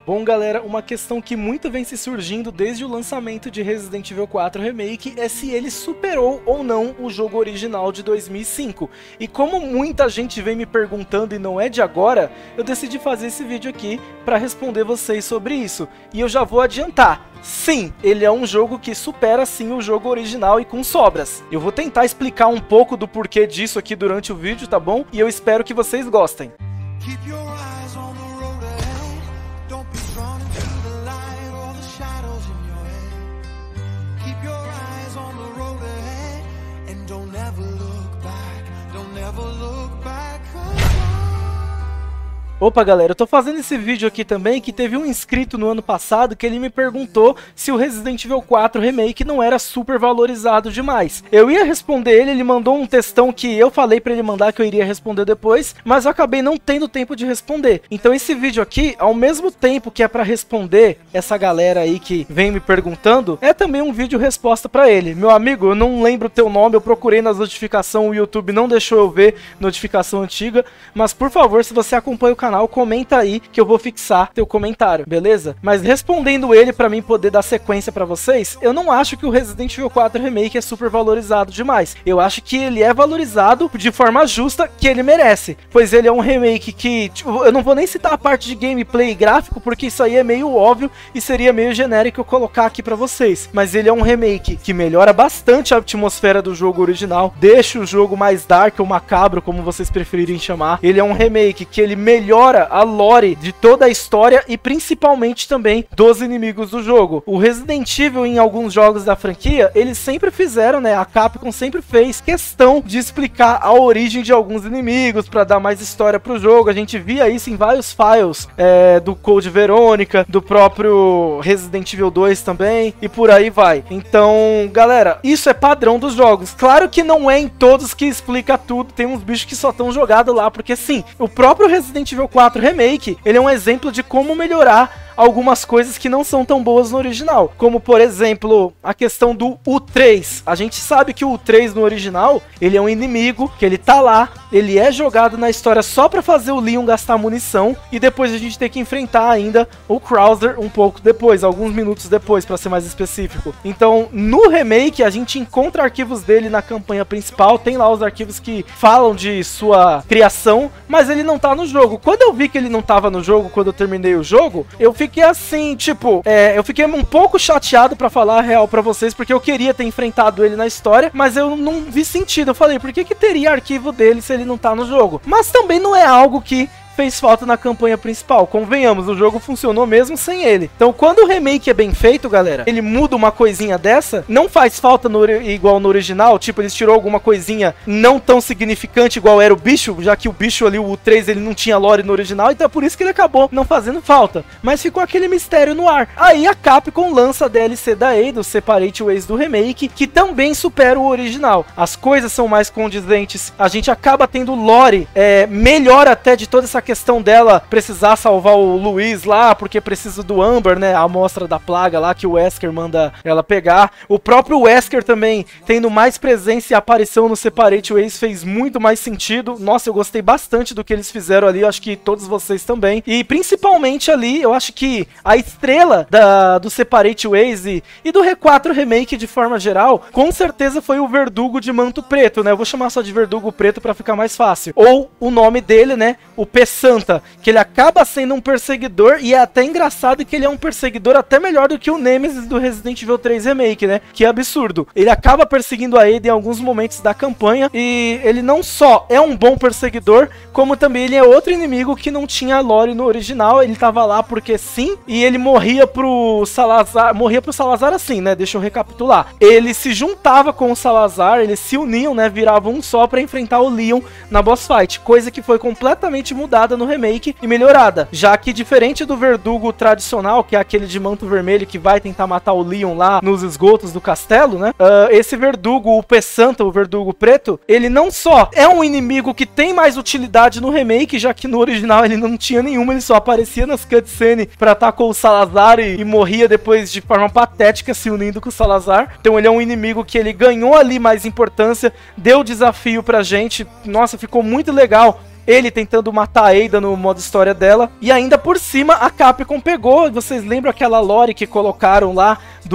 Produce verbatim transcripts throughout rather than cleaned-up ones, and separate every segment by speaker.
Speaker 1: Bom galera, uma questão que muito vem se surgindo desde o lançamento de Resident Evil quatro Remake é se ele superou ou não o jogo original de dois mil e cinco. E como muita gente vem me perguntando e não é de agora, eu decidi fazer esse vídeo aqui para responder vocês sobre isso. E eu já vou adiantar, sim, ele é um jogo que supera sim o jogo original e com sobras. Eu vou tentar explicar um pouco do porquê disso aqui durante o vídeo, tá bom? E eu espero que vocês gostem. Keep your eyes on the road ahead. Don't be running to the light or the shadows in your head. Keep your eyes on the road ahead and don't ever look back. Don't ever look back. Opa galera, eu tô fazendo esse vídeo aqui também que teve um inscrito no ano passado que ele me perguntou se o Resident Evil quatro Remake não era super valorizado demais. Eu ia responder ele, ele mandou um textão que eu falei pra ele mandar que eu iria responder depois, mas eu acabei não tendo tempo de responder. Então esse vídeo aqui, ao mesmo tempo que é pra responder essa galera aí que vem me perguntando, é também um vídeo resposta pra ele. Meu amigo, eu não lembro o teu nome, eu procurei nas notificações, o YouTube não deixou eu ver notificação antiga, mas por favor, se você acompanha o canal, Canal, comenta aí que eu vou fixar teu comentário, beleza? Mas respondendo ele pra mim poder dar sequência pra vocês, eu não acho que o Resident Evil quatro Remake é super valorizado demais. Eu acho que ele é valorizado de forma justa que ele merece, pois ele é um remake que, tipo, eu não vou nem citar a parte de gameplay e gráfico, porque isso aí é meio óbvio e seria meio genérico eu colocar aqui pra vocês. Mas ele é um remake que melhora bastante a atmosfera do jogo original, deixa o jogo mais dark ou macabro, como vocês preferirem chamar. Ele é um remake que ele melhora a lore de toda a história e principalmente também dos inimigos do jogo. O Resident Evil em alguns jogos da franquia, eles sempre fizeram, né, a Capcom sempre fez questão de explicar a origem de alguns inimigos para dar mais história pro jogo. A gente via isso em vários files é, do Code Verônica, do próprio Resident Evil dois também e por aí vai. Então, galera, isso é padrão dos jogos. Claro que não é em todos que explica tudo, tem uns bichos que só estão jogados lá, porque sim, o próprio Resident Evil quatro Remake, ele é um exemplo de como melhorar algumas coisas que não são tão boas no original, como por exemplo, a questão do U três. A gente sabe que o U três no original, ele é um inimigo, que ele tá lá, ele é jogado na história só pra fazer o Leon gastar munição, e depois a gente tem que enfrentar ainda o Krauser um pouco depois, alguns minutos depois, pra ser mais específico. Então, no remake, a gente encontra arquivos dele na campanha principal, tem lá os arquivos que falam de sua criação, mas ele não tá no jogo. Quando eu vi que ele não tava no jogo, quando eu terminei o jogo, eu fiquei Fiquei assim, tipo, é, eu fiquei um pouco chateado pra falar a real pra vocês, porque eu queria ter enfrentado ele na história, mas eu não vi sentido. Eu falei, por que que teria arquivo dele se ele não tá no jogo? Mas também não é algo que fez falta na campanha principal, convenhamos, o jogo funcionou mesmo sem ele. Então quando o remake é bem feito, galera, ele muda uma coisinha dessa, não faz falta no, igual no original, tipo, eles tirou alguma coisinha não tão significante igual era o bicho, já que o bicho ali, o U três, ele não tinha lore no original, então é por isso que ele acabou não fazendo falta. Mas ficou aquele mistério no ar. Aí a Capcom lança a D L C da Eidos, Separate Ways do remake, que também supera o original. As coisas são mais condizentes, a gente acaba tendo lore é, melhor até de toda essa questão dela precisar salvar o Luiz lá, porque precisa do Amber, né, a amostra da plaga lá que o Wesker manda ela pegar. O próprio Wesker também tendo mais presença e aparição no Separate Ways fez muito mais sentido. Nossa, eu gostei bastante do que eles fizeram ali, eu acho que todos vocês também. E principalmente ali, eu acho que a estrela da, do Separate Ways e, e do R quatro Remake de forma geral, com certeza foi o Verdugo de Manto Preto, né, eu vou chamar só de Verdugo Preto pra ficar mais fácil. Ou o nome dele, né, o P Santa, que ele acaba sendo um perseguidor, e é até engraçado que ele é um perseguidor até melhor do que o Nemesis do Resident Evil três Remake, né? Que absurdo. Ele acaba perseguindo a Ada em alguns momentos da campanha, e ele não só é um bom perseguidor, como também ele é outro inimigo que não tinha lore no original, ele tava lá porque sim, e ele morria pro Salazar, morria pro Salazar assim, né? Deixa eu recapitular. Ele se juntava com o Salazar, eles se uniam, né? Viravam um só pra enfrentar o Leon na boss fight, coisa que foi completamente mudada no remake e melhorada, já que diferente do Verdugo tradicional, que é aquele de manto vermelho que vai tentar matar o Leon lá nos esgotos do castelo, né, uh, esse Verdugo, o P Santa, o Verdugo Preto, ele não só é um inimigo que tem mais utilidade no remake, já que no original ele não tinha nenhuma, ele só aparecia nas cutscenes pra estar com o Salazar e, e morria depois de forma patética se unindo com o Salazar. Então ele é um inimigo que ele ganhou ali mais importância, deu desafio pra gente, nossa, ficou muito legal ele tentando matar a Ada no modo história dela. E ainda por cima, a Capcom pegou, vocês lembram aquela lore que colocaram lá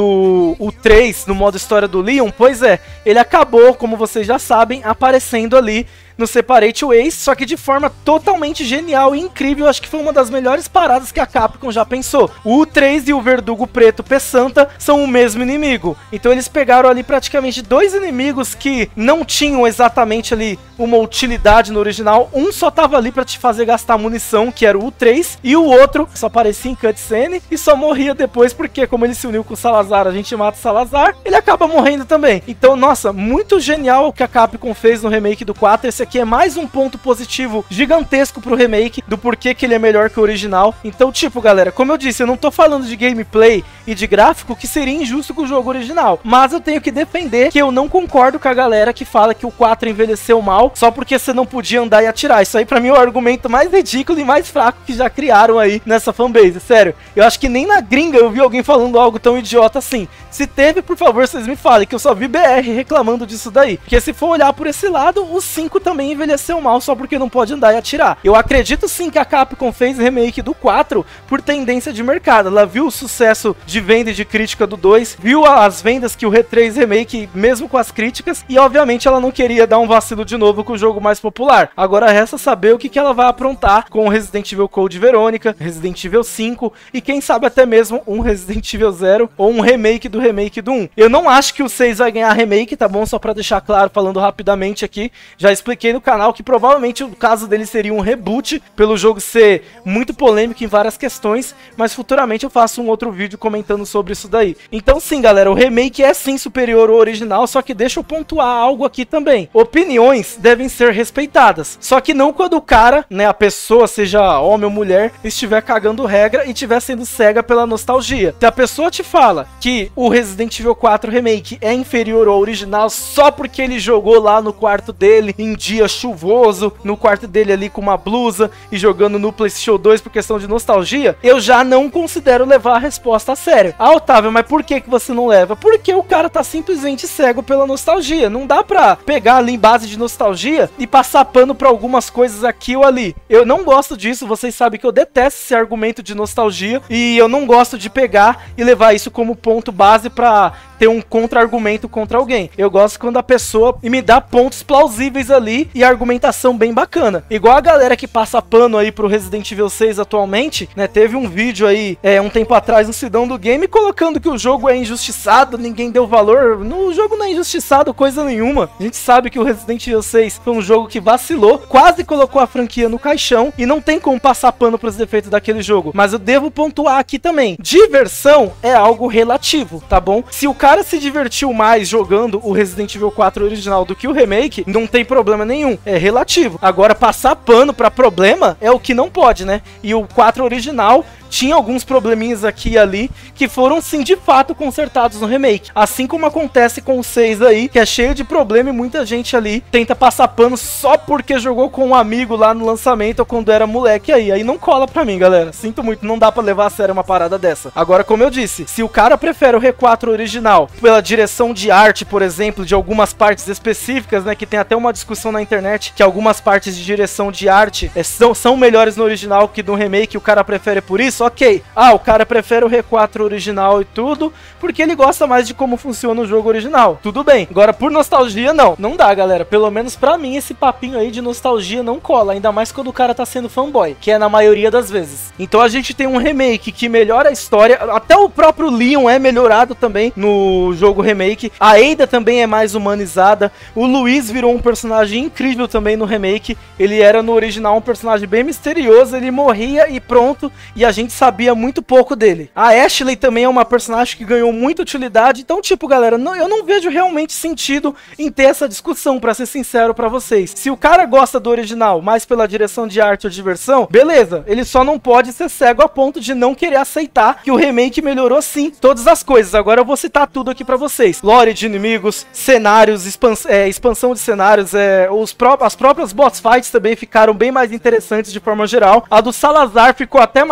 Speaker 1: do o três no modo história do Leon? Pois é, ele acabou, como vocês já sabem, aparecendo ali no Separate Ways, só que de forma totalmente genial e incrível. Acho que foi uma das melhores paradas que a Capcom já pensou. O três e o Verdugo Preto Peçanta são o mesmo inimigo, então eles pegaram ali praticamente dois inimigos que não tinham exatamente ali uma utilidade no original. Um só tava ali pra te fazer gastar munição, que era o três, e o outro só aparecia em cutscene e só morria depois, porque como ele se uniu com o Salazar, a gente mata o Salazar, ele acaba morrendo também. Então, nossa, muito genial o que a Capcom fez no remake do quatro. Esse aqui é mais um ponto positivo gigantesco pro remake, do porquê que ele é melhor que o original. Então, tipo, galera, como eu disse, eu não tô falando de gameplay e de gráfico, que seria injusto com o jogo original, mas eu tenho que defender que eu não concordo com a galera que fala que o quatro envelheceu mal só porque você não podia andar e atirar. Isso aí pra mim é o argumento mais ridículo e mais fraco que já criaram aí nessa fanbase, sério. Eu acho que nem na gringa eu vi alguém falando algo tão idiota assim. Se teve, por favor, vocês me falem, que eu só vi B R reclamando disso daí. Porque se for olhar por esse lado, o cinco também envelheceu mal só porque não pode andar e atirar. Eu acredito sim que a Capcom fez remake do quatro por tendência de mercado. Ela viu o sucesso de venda e de crítica do dois, viu as vendas que o R três Remake, mesmo com as críticas, e obviamente ela não queria dar um vacilo de novo com o jogo mais popular. Agora resta saber o que, que ela vai aprontar com o Resident Evil Code Verônica, Resident Evil cinco e quem sabe até mesmo um Resident Evil zero ou um remake do remake do um. Eu não acho que o seis vai ganhar remake, tá bom? Só pra deixar claro, falando rapidamente aqui, já expliquei no canal que provavelmente o caso dele seria um reboot, pelo jogo ser muito polêmico em várias questões, mas futuramente eu faço um outro vídeo comentando sobre isso daí. Então sim, galera, o remake é sim superior ao original, só que deixa eu pontuar algo aqui também. Opiniões devem ser respeitadas, só que não quando o cara, né, a pessoa, seja homem ou mulher, estiver cagando regra e estiver sendo cega pela nostalgia. Se a pessoa te fala que o Resident Evil quatro Remake é inferior ao original só porque ele jogou lá no quarto dele em dia chuvoso, no quarto dele ali com uma blusa e jogando no PlayStation dois por questão de nostalgia, eu já não considero levar a resposta a sério. Ah, Otávio, mas por que que você não leva? Porque o cara tá simplesmente cego pela nostalgia. Não dá pra pegar ali em base de nostalgia e passar pano pra algumas coisas aqui ou ali. Eu não gosto disso, vocês sabem que eu detesto esse argumento de nostalgia e eu não gosto de pegar e levar isso como ponto base pra ter um contra-argumento contra alguém. Eu gosto quando a pessoa me dá pontos plausíveis ali e argumentação bem bacana. Igual a galera que passa pano aí pro Resident Evil seis atualmente, né? Teve um vídeo aí, é, um tempo atrás no Sidão do Game, colocando que o jogo é injustiçado, ninguém deu valor. No jogo não é injustiçado coisa nenhuma. A gente sabe que o Resident Evil seis foi um jogo que vacilou, quase colocou a franquia no caixão e não tem como passar pano pros defeitos daquele jogo. Mas eu devo pontuar aqui também. Diversão é algo relativo, tá bom? Se o cara se divertiu mais jogando o Resident Evil quatro original do que o remake, não tem problema nenhum, é relativo. Agora, passar pano pra problema é o que não pode, né? E o quatro original tinha alguns probleminhas aqui e ali que foram sim de fato consertados no remake, assim como acontece com o seis aí, que é cheio de problema e muita gente ali tenta passar pano só porque jogou com um amigo lá no lançamento ou quando era moleque. Aí, aí não cola pra mim, galera, sinto muito, não dá pra levar a sério uma parada dessa. Agora, como eu disse, se o cara prefere o R quatro original pela direção de arte, por exemplo, de algumas partes específicas, né, que tem até uma discussão na internet que algumas partes de direção de arte é, são, são melhores no original que no remake, o cara prefere por isso, ok. Ah, o cara prefere o R quatro original e tudo, porque ele gosta mais de como funciona o jogo original. Tudo bem. Agora, por nostalgia, não. Não dá, galera. Pelo menos pra mim, esse papinho aí de nostalgia não cola. Ainda mais quando o cara tá sendo fanboy, que é na maioria das vezes. Então a gente tem um remake que melhora a história. Até o próprio Leon é melhorado também no jogo remake. A Ada também é mais humanizada. O Luiz virou um personagem incrível também no remake. Ele era no original um personagem bem misterioso. Ele morria e pronto. E a gente sabia muito pouco dele. A Ashley também é uma personagem que ganhou muita utilidade. Então, tipo, galera, não, eu não vejo realmente sentido em ter essa discussão, pra ser sincero pra vocês. Se o cara gosta do original, mais pela direção de arte ou diversão, beleza. Ele só não pode ser cego a ponto de não querer aceitar que o remake melhorou sim todas as coisas. Agora eu vou citar tudo aqui pra vocês. Lore de inimigos, cenários, expans é, expansão de cenários, é, os pró as próprias boss fights também ficaram bem mais interessantes de forma geral. A do Salazar ficou até mais desafiadora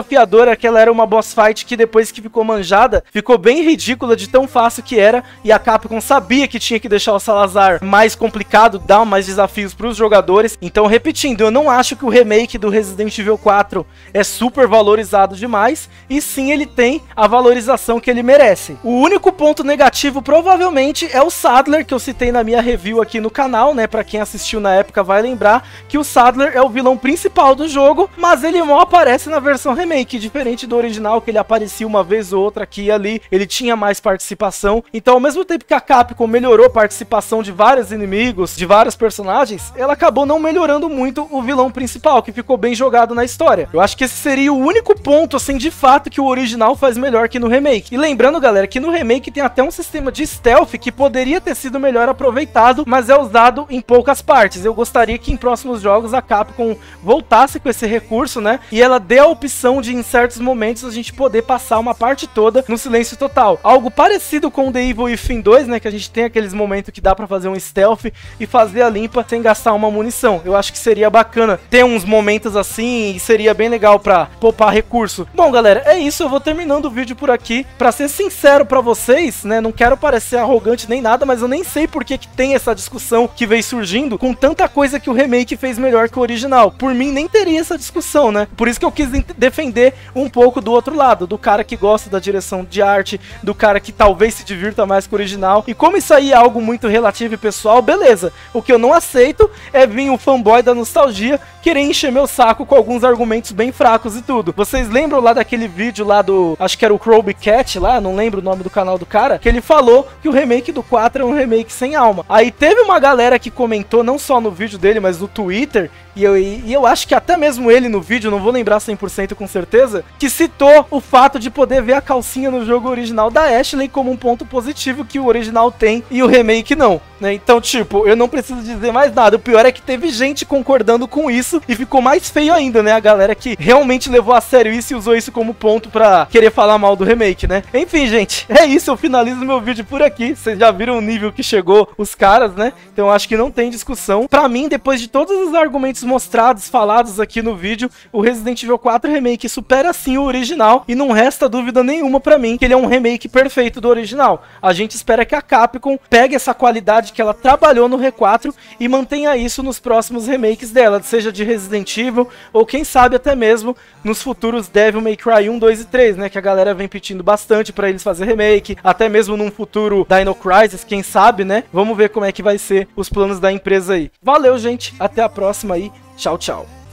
Speaker 1: desafiadora que ela era uma boss fight que depois que ficou manjada, ficou bem ridícula de tão fácil que era, e a Capcom sabia que tinha que deixar o Salazar mais complicado, dar mais desafios para os jogadores. Então, repetindo, eu não acho que o remake do Resident Evil quatro é super valorizado demais, e sim ele tem a valorização que ele merece. O único ponto negativo provavelmente é o Saddler, que eu citei na minha review aqui no canal, né? Pra quem assistiu na época vai lembrar que o Saddler é o vilão principal do jogo, mas ele mal aparece na versão remake, diferente do original, que ele aparecia uma vez ou outra aqui e ali, ele tinha mais participação. Então, ao mesmo tempo que a Capcom melhorou a participação de vários inimigos, de vários personagens, ela acabou não melhorando muito o vilão principal, que ficou bem jogado na história. Eu acho que esse seria o único ponto, assim, de fato, que o original faz melhor que no remake. E lembrando, galera, que no remake tem até um sistema de stealth que poderia ter sido melhor aproveitado, mas é usado em poucas partes. Eu gostaria que em próximos jogos a Capcom voltasse com esse recurso, né? E ela dê a opção de, em certos momentos, a gente poder passar uma parte toda no silêncio total. Algo parecido com o The Evil Within dois, né? Que a gente tem aqueles momentos que dá pra fazer um stealth e fazer a limpa sem gastar uma munição. Eu acho que seria bacana ter uns momentos assim e seria bem legal pra poupar recurso. Bom, galera, é isso. Eu vou terminando o vídeo por aqui. Pra ser sincero pra vocês, né? Não quero parecer arrogante nem nada, mas eu nem sei por que que tem essa discussão que veio surgindo com tanta coisa que o remake fez melhor que o original. Por mim, nem teria essa discussão, né? Por isso que eu quis defender um pouco do outro lado, do cara que gosta da direção de arte, do cara que talvez se divirta mais com o original. E como isso aí é algo muito relativo e pessoal, beleza. O que eu não aceito é vir o fanboy da nostalgia querer encher meu saco com alguns argumentos bem fracos e tudo. Vocês lembram lá daquele vídeo lá do, acho que era o Croby Cat lá, não lembro o nome do canal do cara, que ele falou que o remake do quatro é um remake sem alma. Aí teve uma galera que comentou, não só no vídeo dele, mas no Twitter, e eu, e eu acho que até mesmo ele no vídeo, não vou lembrar cem por cento com certeza, que citou o fato de poder ver a calcinha no jogo original da Ashley como um ponto positivo que o original tem e o remake não, né? Então, tipo, eu não preciso dizer mais nada. O pior é que teve gente concordando com isso e ficou mais feio ainda, né? A galera que realmente levou a sério isso e usou isso como ponto pra querer falar mal do remake, né? Enfim, gente, é isso. Eu finalizo meu vídeo por aqui. Vocês já viram o nível que chegou os caras, né? Então, eu acho que não tem discussão. Pra mim, depois de todos os argumentos mostrados, falados aqui no vídeo, o Resident Evil quatro Remake supera sim o original e não resta dúvida nenhuma pra mim que ele é um remake perfeito do original. A gente espera que a Capcom pegue essa qualidade que ela trabalhou no R quatro e mantenha isso nos próximos remakes dela, seja de Resident Evil ou quem sabe até mesmo nos futuros Devil May Cry um, dois e três, né, que a galera vem pedindo bastante pra eles fazer remake, até mesmo num futuro Dino Crisis, quem sabe, né? Vamos ver como é que vai ser os planos da empresa aí. Valeu, gente, até a próxima aí. Tchau, tchau.